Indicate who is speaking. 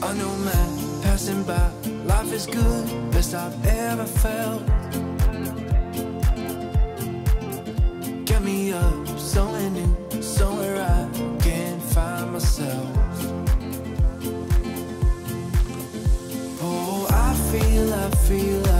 Speaker 1: A new man passing by, life is good, best I've ever felt. Get me up, somewhere new, somewhere I can find myself. Oh, I feel